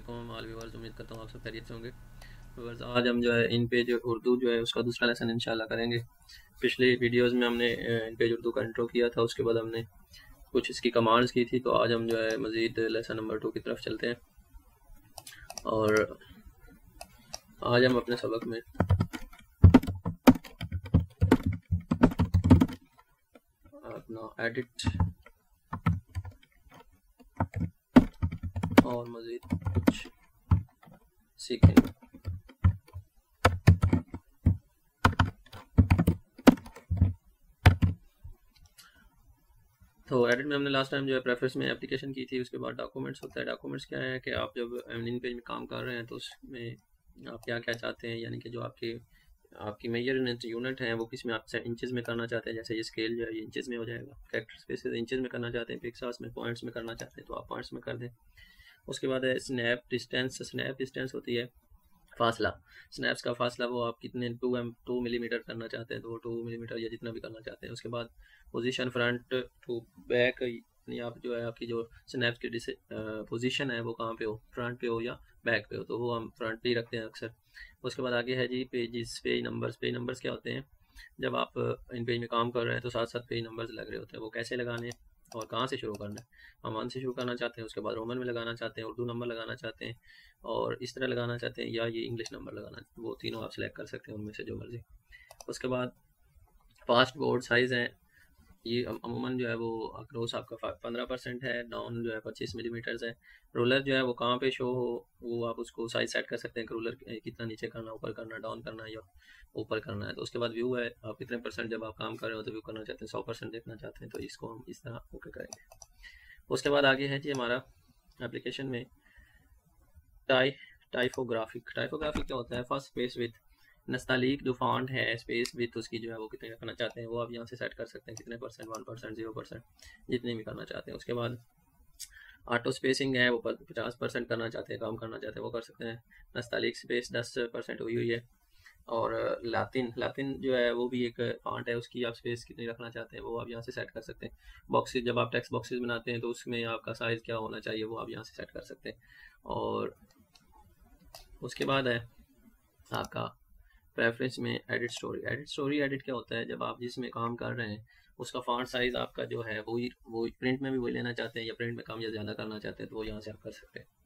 वालेकुम all viewers, उम्मीद करता हूँ आप सब खैरियत से होंगे। व्यूअर्स, आज हम जो है इन पेज उर्दू जो है उसका दूसरा लेसन इंशाल्लाह करेंगे। पिछली वीडियोस में हमने इन पेज उर्दू का इंट्रो किया था, उसके बाद हमने कुछ इसकी कमांड्स की थी। तो आज हम जो है मज़ीद लेसन नंबर 2 की तरफ चलते हैं और आज हम अपने सबक में अपना एडिट और मज़ीद कुछ सीखेंगे। तो एडिट में हमने लास्ट टाइम जो है प्रेफरेंस में एप्लीकेशन की थी, उसके बाद डॉक्यूमेंट्स होता है। डॉक्यूमेंट्स क्या है कि आप जब इन पेज में काम कर रहे हैं तो उसमें आप क्या क्या चाहते हैं, यानी कि जो आपकी मेजर यूनिट हैं वो किस में आप इंचेस में करना चाहते हैं। जैसे ये स्केल जो है ये इंचेस में हो जाएगा, कैरेक्टर स्पेसेस इंचेस में करना चाहते हैं, पिक्सेल्स में, पॉइंट्स में करना चाहते हैं तो आप पॉइंट्स में कर दें। उसके बाद है स्नैप डिस्टेंस। स्नैप डिस्टेंस होती है फासला, स्नैप्स का फासला, वो आप कितने 2 मिलीमीटर करना चाहते हैं तो वो 2 मिलीमीटर या जितना भी करना चाहते हैं। उसके बाद पोजीशन फ्रंट टू बैक, यानी आप जो है आपकी जो स्नैप्स की पोजीशन है वो कहाँ पे हो, फ्रंट पे हो या बैक पे हो, तो वो हम फ्रंट पे ही रखते हैं अक्सर। उसके बाद आगे है जी pages, page numbers. Page numbers क्या होते हैं, जब आप इन पेज में काम कर रहे हैं तो साथ साथ पेज नंबर्स लग रहे होते हैं, वो कैसे लगाने हैं और कहाँ से शुरू करना है। हम 1 से शुरू करना चाहते हैं, उसके बाद रोमन में लगाना चाहते हैं, उर्दू नंबर लगाना चाहते हैं और इस तरह लगाना चाहते हैं, या ये इंग्लिश नंबर लगाना, वो तीनों आप सेलेक्ट कर सकते हैं उनमें से जो मर्जी। उसके बाद फास्ट बोर्ड साइज़ है, ये अमूमन जो है वो अक्रॉस आपका 15% है, डाउन जो है 25 मिलीमीटर्स है। रोलर जो है वो कहाँ पे शो हो वो आप उसको साइज सेट कर सकते हैं कि रोलर कितना नीचे करना, ऊपर करना, डाउन करना है या ऊपर करना है। तो उसके बाद व्यू है, आप कितने परसेंट जब आप काम कर रहे हो तो व्यू करना चाहते हैं, 100% देखना चाहते हैं तो इसको हम इस तरह ओके करेंगे। उसके बाद आगे है जी हमारा एप्लीकेशन में टाइपोग्राफिक। टाइपोग्राफिक क्या होता है, फर्स्ट स्पेस विथ नस्तालीक जो फॉन्ट है स्पेस विथ उसकी जो है वो कितने करना चाहते हैं वो आप यहाँ से सेट कर सकते हैं, कितने परसेंट, 1%, 0%, जितने भी करना चाहते हैं। उसके बाद ऑटो स्पेसिंग है वो 50% करना चाहते हैं, काम करना चाहते हैं वो कर सकते हैं। नस्तालीक स्पेस 10% हुई है। और लातिन, लातिन जो है वो भी एक फॉन्ट है, उसकी आप स्पेस कितनी रखना चाहते हैं वो आप यहाँ से सेट कर सकते हैं। बॉक्सेस, जब आप टेक्स्ट बॉक्सेस बनाते हैं तो उसमें आपका साइज़ क्या होना चाहिए वो आप यहाँ से सेट कर सकते हैं। और उसके बाद है आपका प्रेफरेंस में edit story. Edit story, edit क्या होता है, जब आप जिसमें काम कर रहे हैं उसका फॉन्ट साइज़ आपका जो है वो प्रिंट में भी वही लेना चाहते हैं या प्रिंट में कम या ज़्यादा करना चाहते हैं तो वो यहाँ से आप कर सकते हैं।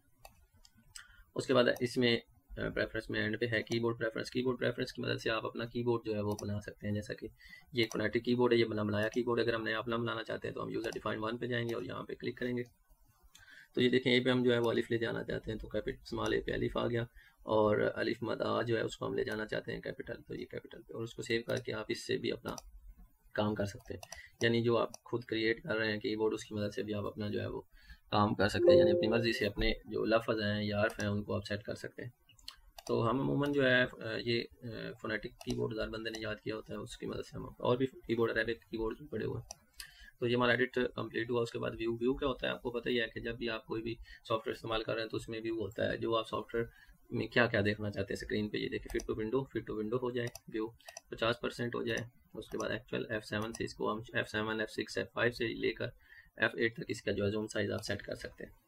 उसके बाद इसमें प्रेफरेंस में एंड पे है कीबोर्ड प्रेफरेंस। कीबोर्ड प्रेफरेंस की मदद से आप अपना कीबोर्ड जो है वो बना सकते हैं, जैसा कि ये फोनेटिक कीबोर्ड है, ये बनाया कीबोर्ड। अगर हमने अपना बनाना चाहते हैं तो हम यूज़र डिफाइन 1 पे जाएंगे और यहाँ पे क्लिक करेंगे तो ये देखें ए पे हम जो है वो अलिफ ले जाना चाहते हैं तो कैपिटल स्मॉल ए पे अलिफ आ गया, और अलिफ मद आ जो है उसको हम ले जाना चाहते हैं कैपिटल, तो ये कैपिटल पे, और उसको सेव करके आप इससे भी अपना काम कर सकते हैं। यानी जो आप खुद क्रिएट कर रहे हैं कीबोर्ड उसकी मदद से भी आप अपना जो है वो काम कर सकते हैं, यानी अपनी मर्ज़ी से अपने जो लफ्ज़ हैं या हर्फ हैं उनको आप सेट कर सकते हैं। तो हम अमूमन जो है ये फोनेटिक कीबोर्ड हर बंदे ने याद किया होता है, उसकी मदद से हम और भी कीबोर्ड अरेबिक कीबोर्ड भी पड़े हुए हैं। तो ये हमारा एडिट कंप्लीट हुआ। उसके बाद व्यू, व्यू क्या होता है आपको पता ही है कि जब भी आप कोई भी सॉफ्टवेयर इस्तेमाल कर रहे हैं तो उसमें व्यू होता है, जो आप सॉफ्टवेयर में क्या क्या देखना चाहते हैं स्क्रीन पे। ये देखिए फिट टू विंडो हो जाए, व्यू 50% हो जाए। उसके बाद एक्चुअल F7 से इसको हम F7, F6, F5 से लेकर F8 तक इसका जो है ज़ूम साइज़ आप सेट कर सकते हैं,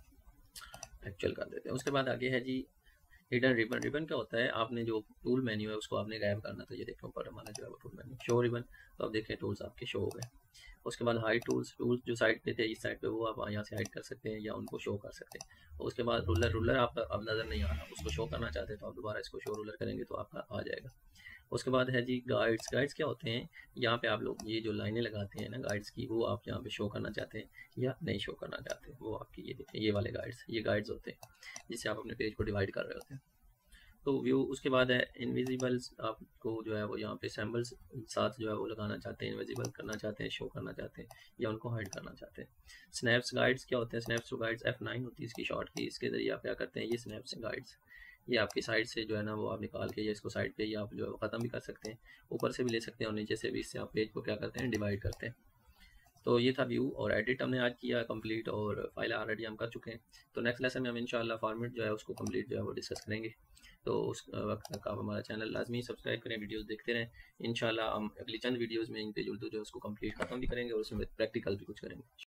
एक्चुअल कर देते हैं। उसके बाद आगे है जी हिडन रिबन। रिबन क्या होता है, आपने जो टूल मेन्यू है उसको आपने गायब करना, तो ये देखें ऊपर हमारा जो है वो टूल मेन्यू शो रिबन, तो आप देखें टूल्स आपके शो हो गए। उसके बाद हाइड टूल्स, टूल्स जो साइड पे थे इस साइड पे वो आप यहाँ से हाइड कर सकते हैं या उनको शो कर सकते हैं। उसके बाद रूलर, रूलर आप अब नज़र नहीं आ रहा, उसको शो करना चाहते हैं तो आप दोबारा इसको शो रूलर करेंगे तो आपका आ जाएगा। उसके बाद है जी गाइड्स। गाइड्स क्या होते हैं, यहाँ पे आप लोग ये जो लाइनें लगाते हैं ना गाइड्स की, वो आप यहाँ पे शो करना चाहते हैं या नहीं शो करना चाहते हैं, वो आपकी ये देखें ये वाले गाइड्स, ये गाइड्स होते हैं जिससे आप अपने पेज को डिवाइड कर रहे होते हैं। तो व्यू, उसके बाद है इनविजिबल्स, आपको जो है वो यहाँ पे सैम्बल्स साथ जो है वो लगाना चाहते हैं, इनविजिबल करना चाहते हैं, शो करना चाहते हैं या उनको हाइड करना चाहते हैं। स्नैप्स गाइड्स क्या होते हैं, स्नैप्स टू गाइड्स F9 होती है इसकी शॉर्ट की, इसके ज़रिए आप क्या करते हैं, ये स्नैप्स गाइड्स ये आपकी साइड से जो है ना वो आप निकाल के या इसको साइड पे या आप जो है वो ख़त्म भी कर सकते हैं, ऊपर से भी ले सकते हैं और नीचे से भी, इससे आप पेज को क्या करते हैं डिवाइड करते हैं। तो ये था व्यू और एडिट हमने आज किया कंप्लीट, और फाइल ऑलरेडी हम कर चुके हैं। तो नेक्स्ट लेसन में हम इंशाल्लाह फॉर्मेट जो है उसको कंप्लीट जो है वो डिस्कस करेंगे। तो उस वक्त तक आप हमारा चैनल लाजमी सब्सक्राइब करें, वीडियोस देखते रहें। इंशाल्लाह हम अगली चंद वीडियोस में इन पेज उर्दू जो है उसको कंप्लीट ख़त्म भी करेंगे और उसमें प्रैक्टिकल भी कुछ करेंगे।